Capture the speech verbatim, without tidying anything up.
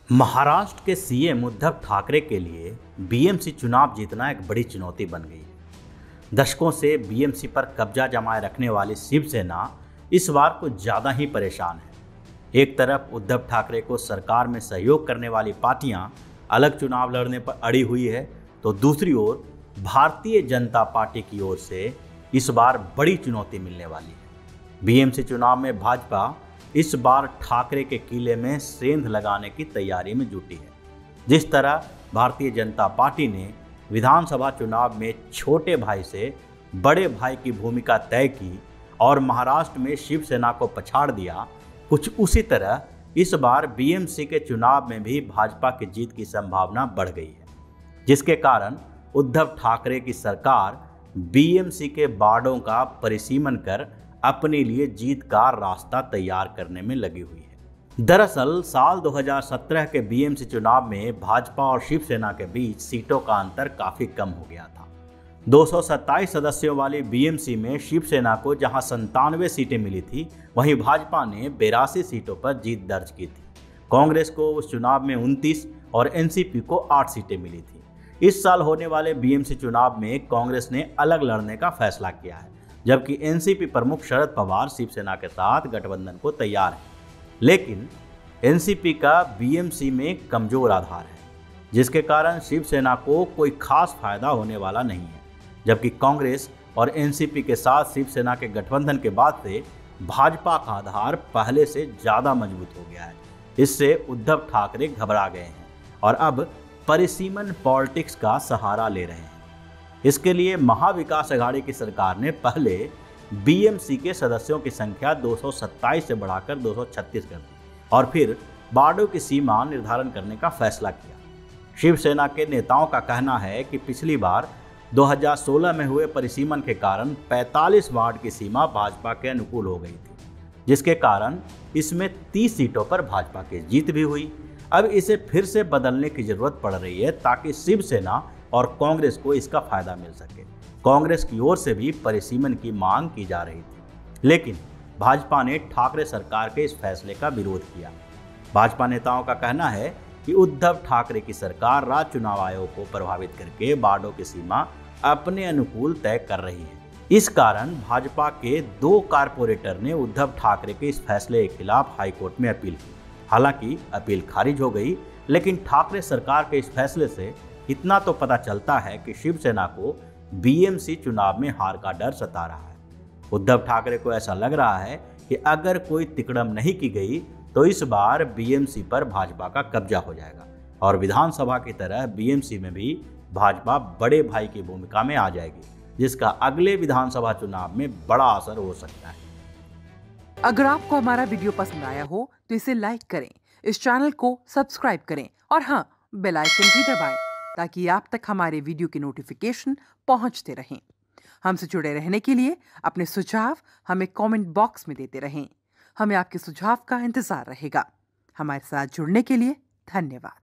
महाराष्ट्र के सीएम उद्धव ठाकरे के लिए बीएमसी चुनाव जीतना एक बड़ी चुनौती बन गई है। दशकों से बीएमसी पर कब्जा जमाए रखने वाली शिवसेना इस बार कुछ ज़्यादा ही परेशान है। एक तरफ उद्धव ठाकरे को सरकार में सहयोग करने वाली पार्टियां अलग चुनाव लड़ने पर अड़ी हुई है, तो दूसरी ओर भारतीय जनता पार्टी की ओर से इस बार बड़ी चुनौती मिलने वाली है। बीएमसी चुनाव में भाजपा इस बार ठाकरे के किले में सेंध लगाने की तैयारी में जुटी है। जिस तरह भारतीय जनता पार्टी ने विधानसभा चुनाव में छोटे भाई से बड़े भाई की भूमिका तय की और महाराष्ट्र में शिवसेना को पछाड़ दिया, कुछ उसी तरह इस बार बीएमसी के चुनाव में भी भाजपा की जीत की संभावना बढ़ गई है, जिसके कारण उद्धव ठाकरे की सरकार बीएमसी के बाड़ों का परिसीमन कर अपने लिए जीत का रास्ता तैयार करने में लगी हुई है। दरअसल साल दो हज़ार सत्रह के बीएमसी चुनाव में भाजपा और शिवसेना के बीच सीटों का अंतर काफी कम हो गया था। दो सौ सत्ताईस सदस्यों वाली बीएमसी में शिवसेना को जहां संतानवे सीटें मिली थी, वहीं भाजपा ने बेरासी सीटों पर जीत दर्ज की थी। कांग्रेस को उस चुनाव में उनतीस और एनसीपी को आठ सीटें मिली थी। इस साल होने वाले बीएमसी चुनाव में कांग्रेस ने अलग लड़ने का फैसला किया है, जबकि एनसीपी प्रमुख शरद पवार शिवसेना के साथ गठबंधन को तैयार है। लेकिन एनसीपी का बीएमसी में कमजोर आधार है, जिसके कारण शिवसेना को कोई खास फायदा होने वाला नहीं है, जबकि कांग्रेस और एनसीपी के साथ शिवसेना के गठबंधन के बाद से भाजपा का आधार पहले से ज़्यादा मजबूत हो गया है। इससे उद्धव ठाकरे घबरा गए हैं और अब परिसीमन पॉलिटिक्स का सहारा ले रहे हैं। इसके लिए महाविकास अघाड़ी की सरकार ने पहले बीएमसी के सदस्यों की संख्या दो सौ सत्ताईस से बढ़ाकर दो सौ छत्तीस कर दी और फिर बाड़ों की सीमा निर्धारण करने का फैसला किया। शिवसेना के नेताओं का कहना है कि पिछली बार दो हज़ार सोलह में हुए परिसीमन के कारण पैंतालीस वार्ड की सीमा भाजपा के अनुकूल हो गई थी, जिसके कारण इसमें तीस सीटों पर भाजपा की जीत भी हुई। अब इसे फिर से बदलने की जरूरत पड़ रही है ताकि शिवसेना और कांग्रेस को इसका फायदा मिल सके। कांग्रेस की ओर से भी परिसीमन की मांग की जा रही थी, लेकिन भाजपा ने ठाकरे सरकार के इस फैसले का विरोध किया। भाजपा नेताओं का कहना है कि उद्धव ठाकरे की सरकार राज्य चुनाव आयोग को प्रभावित करके बाड़ों की सीमा अपने अनुकूल तय कर रही है। इस कारण भाजपा के दो कारपोरेटर ने उद्धव ठाकरे के इस फैसले के खिलाफ हाईकोर्ट में अपील की। हालांकि अपील खारिज हो गई, लेकिन ठाकरे सरकार के इस फैसले से इतना तो पता चलता है कि शिवसेना को बीएमसी चुनाव में हार का डर सता रहा है। उद्धव ठाकरे को ऐसा लग रहा है कि अगर कोई तिकड़म नहीं की गई तो इस बार बीएमसी पर भाजपा का कब्जा हो जाएगा और विधानसभा की तरह बीएमसी में भी भाजपा बड़े भाई की भूमिका में आ जाएगी, जिसका अगले विधानसभा चुनाव में बड़ा असर हो सकता है। अगर आपको हमारा वीडियो पसंद आया हो तो इसे लाइक करें, इस चैनल को सब्सक्राइब करें और हाँ, बेल आइकन भी दबाएं ताकि आप तक हमारे वीडियो की नोटिफिकेशन पहुंचते रहें। हमसे जुड़े रहने के लिए अपने सुझाव हमें कमेंट बॉक्स में देते रहें। हमें आपके सुझाव का इंतजार रहेगा। हमारे साथ जुड़ने के लिए धन्यवाद।